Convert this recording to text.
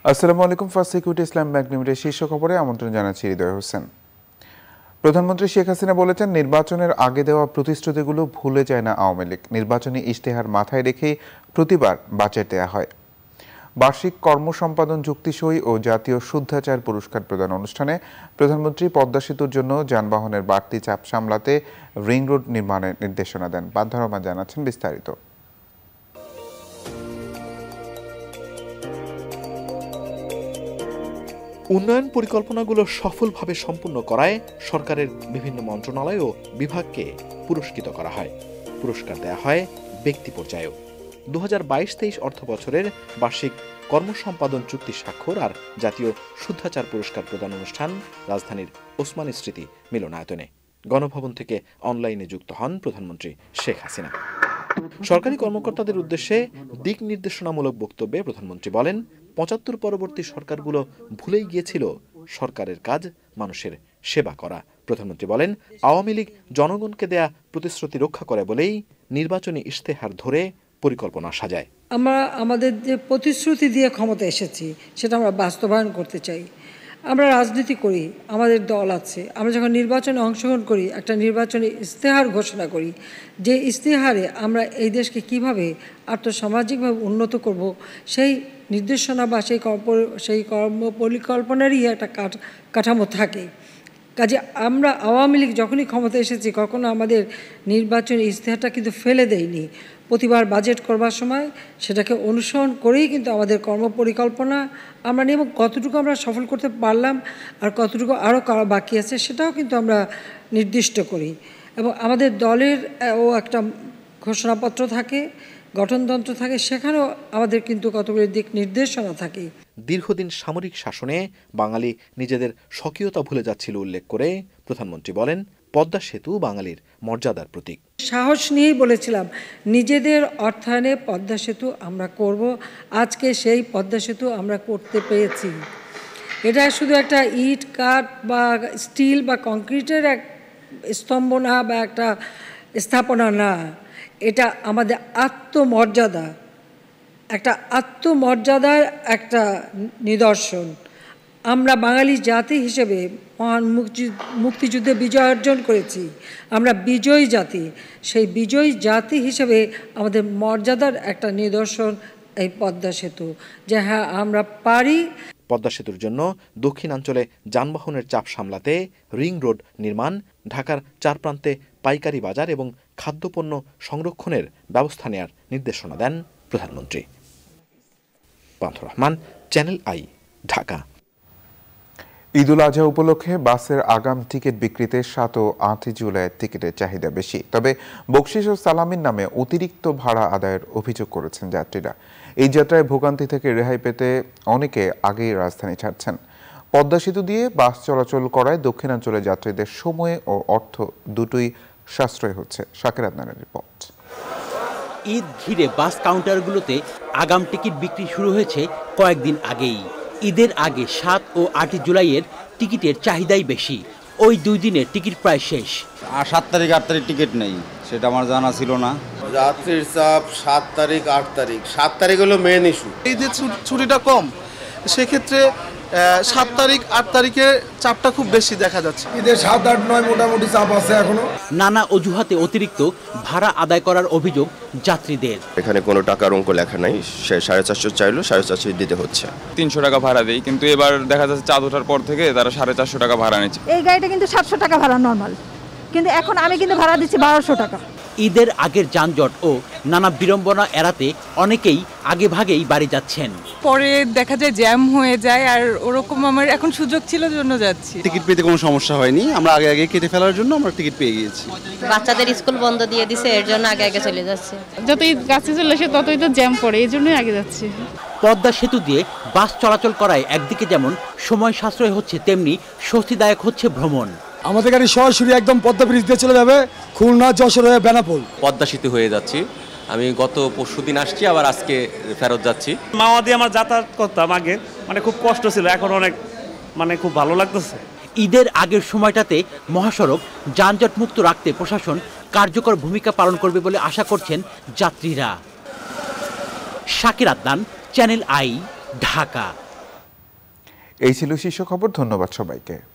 আসসালামু আলাইকুম। First security Islam bank limited শীর্ষ খবরে আমন্ত্রণ জানাচ্ছি হৃদয় হোসেন। প্রধানমন্ত্রী শেখ হাসিনা বলেছেন, নির্বাচনের আগে দেওয়া প্রতিশ্রুতিগুলো ভুলে যায় না আওয়ামী লীগ। নির্বাচনী ইশতেহার মাথায় রেখেই প্রতিবার বাজেট দেওয়া হয়। বার্ষিক কর্মসম্পাদন চুক্তি সই ও জাতীয় শুদ্ধাচার পুরস্কার প্রদান অনুষ্ঠানে প্রধানমন্ত্রী পদ্মা সেতুর জন্য যানবাহনের বাড়তি চাপ সামলাতে রিং রোড নির্মাণের নির্দেশনা দেন। বাদর রহমান জানাচ্ছেন বিস্তারিত। উন্নয়ন পরিকল্পনাগুলো সফলভাবে সম্পূর্ণ করায় সরকারের বিভিন্ন মন্ত্রণালয় ও বিভাগকে পুরস্কৃত করা হয়। পুরস্কার দেয়া হয় ব্যক্তি পর্যায়েও। 2022-23 অর্থ বছরের বার্ষিক কর্মসম্পাদন চুক্তি স্বাক্ষর আর জাতীয় শুদ্ধাচার পুরস্কার প্রদান অনুষ্ঠান রাজধানীর ওসমানী স্মৃতি মিলনায়তনে। গণভবন থেকে অনলাইনে যুক্ত হন প্রধানমন্ত্রী শেখ হাসিনা। সরকারি কর্মকর্তাদের উদ্দেশ্যে দিক নির্দেশনামূলক বক্তব্যে প্রধানমন্ত্রী বলেন, ৭৫ পরবর্তী সরকারগুলো ভুলেই গিয়েছিল সরকারের কাজ মানুষের সেবা করা। প্রধানমন্ত্রী বলেন, আওয়ামী লীগ জনগণকে দেয়া প্রতিশ্রুতি রক্ষা করে বলেই নির্বাচনী ইশতেহার ধরে পরিকল্পনা সাজায়। আমরা আমাদের যে প্রতিশ্রুতি দিয়ে ক্ষমতা এসেছি সেটা আমরা বাস্তবায়ন করতে চাই। আমরা রাজনীতি করি, আমাদের দল আছে। আমরা যখন নির্বাচনে অংশগ্রহণ করি, একটা নির্বাচনী ইশতেহার ঘোষণা করি, যে ইশতেহারে আমরা এই দেশকে কিভাবে আর্থসামাজিকভাবে উন্নত করব, সেই নির্দেশনা বা সেই কর্ম পরিকল্পনারই একটা কাঠামো থাকে। কাজে আমরা আওয়ামী লীগ যখনই ক্ষমতা এসেছি, কখনো আমাদের নির্বাচনী ইশতেহারটা কিন্তু ফেলে দেয়নি। প্রতিবার বাজেট করবার সময় সেটাকে অনুসরণ করেই কিন্তু আমাদের কর্মপরিকল্পনা আমরা নিয়ে, এবং কতটুকু আমরা সফল করতে পারলাম আর কতটুকু আরও বাকি আছে সেটাও কিন্তু আমরা নির্দিষ্ট করি। এবং আমাদের দলের ও একটা ঘোষণাপত্র থাকে, গঠনতন্ত্র থাকে, সেখানেও আমাদের কিন্তু কতগুলি দিক নির্দেশনা থাকে। দীর্ঘদিন সামরিক শাসনে বাঙালি নিজেদের স্বকীয়তা ভুলে যাচ্ছিল উল্লেখ করে প্রধানমন্ত্রী বলেন, পদ্মা সেতু বাঙালির মর্যাদার প্রতীক। সাহস নিয়েই বলেছিলাম নিজেদের অর্থায়নে পদ্মা সেতু আমরা করব। আজকে সেই পদ্মা সেতু আমরা করতে পেরেছি। এটা শুধু একটা ইট কাঠ বা স্টিল বা কংক্রিটের এক স্তম্ভ না বা একটা স্থাপনা না, এটা আমাদের আত্মমর্যাদা, একটা আত্মমর্যাদার একটা নিদর্শন। আমরা বাঙালি জাতি হিসেবে মহান মুক্তিযুদ্ধে বিজয় অর্জন করেছি। আমরা বিজয়ী জাতি। সেই বিজয়ী জাতি হিসেবে আমাদের মর্যাদার একটা নিদর্শন এই পদ্মা সেতু, যে হ্যাঁ আমরা পারি। পদ্মা সেতুর জন্য দক্ষিণাঞ্চলে যানবাহনের চাপ সামলাতে রিং রোড নির্মাণ, ঢাকার 4 প্রান্তে পাইকারি বাজার এবং খাদ্যপণ্য সংরক্ষণের ব্যবস্থা নেয়ার নির্দেশনা দেন প্রধানমন্ত্রী। Badar Rahman, channel I, Dhaka. ঈদুল আজহা উপলক্ষে বাসের আগাম টিকিট বিক্রিতে 7 ও 8 জুলাইয়ের টিকিটের চাহিদা বেশি। তবে বকশিশ ও সালামির নামে অতিরিক্ত ভাড়া আদায়ের অভিযোগ করেছেন যাত্রীরা। এই যাত্রায় ভোগান্তি থেকে রেহাই পেতে অনেকে আগেই রাজধানী ছাড়ছেন। পদ্মা সেতু দিয়ে বাস চলাচল করায় দক্ষিণাঞ্চলের যাত্রীদের সময় ও অর্থ দুটোই সাশ্রয় হচ্ছে। শাকির আদনানের রিপোর্ট। ঈদ ঘিরে বাস কাউন্টারগুলোতে আগাম টিকিট বিক্রি শুরু হয়েছে কয়েকদিন আগেই। ঈদের আগে 7 ও 8 জুলাইয়ের টিকিটের চাহিদাই বেশি। ওই 2 দিনের টিকিট প্রায় শেষ। 7 তারিখ 8 তারিখ টিকিট নেই, সেটা আমার জানা ছিল না। যাত্রীর চাপ 7 তারিখ 8 তারিখ। 7 তারিখ হলো মেন ইস্যু। ঈদের ছুটিটা কম, সেক্ষেত্রে 7 তারিখ 8 তারিখে চাপটা খুব বেশি দেখা যাচ্ছে। ঈদের 7, 8, 9 মোটামুটি চাপ আছে এখনো। নানা অজুহাতে অতিরিক্ত ভাড়া আদায় করার অভিযোগ যাত্রীদের। এখানে কোনো টাকার অঙ্ক লেখা নাই, সে 450 চাইলো 450 দিতে হচ্ছে। 300 টাকা ভাড়া দেই, কিন্তু এবার দেখা যাচ্ছে চাঁদ ওঠার পর থেকে তারা 450 টাকা ভাড়া নিচ্ছে। এই গাড়িটা কিন্তু 700 টাকা ভাড়া নরমাল, কিন্তু এখন আমি কিন্তু ভাড়া দিচ্ছি 1200 টাকা। ঈদের আগের যানজট ও নানা বিড়ম্বনা এড়াতে অনেকেই আগে ভাগেই বাড়ি যাচ্ছেন। পরে দেখা যায় জ্যাম হয়ে যায়, আর ওরকম আমার এখন সুযোগ ছিল জন্য যাচ্ছি। টিকিট পেতে কোনো সমস্যা হয়নি, আমরা আগে আগে কেটে ফেলার জন্য আমরা টিকিট পেয়ে গিয়েছি। বাচ্চাদের স্কুল বন্ধ দিয়ে দিছে, এর জন্য আগে আগে চলে যাচ্ছে। যতই কাছে চলে আসে ততই তো জ্যাম পড়ে, এই জন্যই আগে যাচ্ছি। পদ্মা সেতু দিয়ে বাস চলাচল করায় একদিকে যেমন সময় সাশ্রয় হচ্ছে, তেমনি স্বস্তিদায়ক হচ্ছে ভ্রমণ। আমাদের গাড়ি সরাসরি একদম পদ্মা ব্রিজ দিয়ে চলে যাবে খুলনা, যশোর হয়ে বেনাপোল। পদ্মা সেতু হয়ে যাচ্ছি। আমি গত পরশুদিন আসছি, আবার আজকে ফেরত যাচ্ছি। মাওয়া দিয়ে আমার যাতায়াত করতাম আগে, খুব কষ্ট ছিল, এখন অনেক খুব ভালো লাগতেছে। ঈদের আগের সময়টাতে মহাসড়ক যানজট মুক্ত রাখতে প্রশাসন কার্যকর ভূমিকা পালন করবে বলে আশা করছেন যাত্রীরা। Shakir Adnan, channel I, Dhaka. এই ছিল শীর্ষ খবর। ধন্যবাদ সবাইকে।